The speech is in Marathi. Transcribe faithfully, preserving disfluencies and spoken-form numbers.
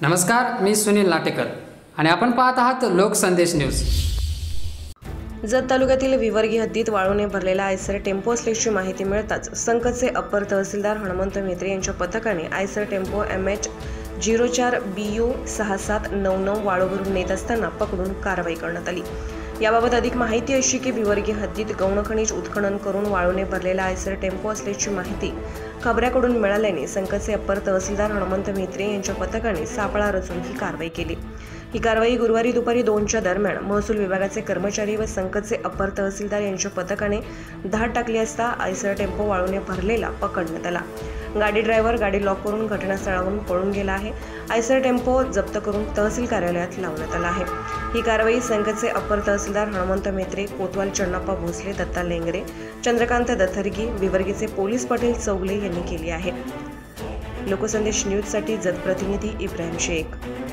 नमस्कार, मी सुनील लाटेकर आणि आपण पाहत आहात लोकसंदेश न्यूज। जत तालुक्यातील विवर्गी हद्दीत वाळूने भरलेला आयसर टेम्पो असल्याची माहिती मिळताच संकचे अप्पर तहसीलदार हनुमंत मेत्रे यांच्या पथकाने Eicher tempo M H zero चार बी यू सहा सात नऊ नऊ वाळू भरून नेत असताना पकडून कारवाई करण्यात आली। याबाबत अधिक माहिती अशी की विवर्गी हद्दीत गौण खनिज उत्खनन करून वाळूने भरलेला आयसर टेम्पो असल्याची माहिती खबऱ्याकडून मिळाल्याने संकचे अप्पर तहसीलदार हनुमंत मेत्रे यांच्या पथकाने सापळा रचून ही कारवाई केली। ही कारवाई गुरुवारी दुपारी दोनच्या दरम्यान महसूल विभागाचे कर्मचारी व संकचे अप्पर तहसीलदार यांच्या पथकाने धाड टाकली असता आयसर टेम्पो वाळूने भरलेला पकडण्यात आला। गाडी ड्रायव्हर गाडी लॉक करून घटनास्थळावरून पळून गेला आहे। आयसर टेम्पो जप्त करून तहसील कार्यालयात लावण्यात आला आहे। ही कारवाई संकचे अप्पर तहसीलदार हनुमंत मेत्रे, कोतवाल चन्नाप्पा भोसले, दत्ता लेंगरे, चंद्रकांत दथर्गी, विवर्गीचे पोलीस पाटील चौगले यांनी केली आहे। लोकसंदेश न्यूजसाठी जत प्रतिनिधी इब्राहिम शेख।